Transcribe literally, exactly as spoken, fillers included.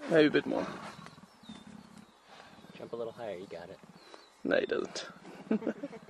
Maybe a bit more. Jump a little higher, you got it. No, he doesn't.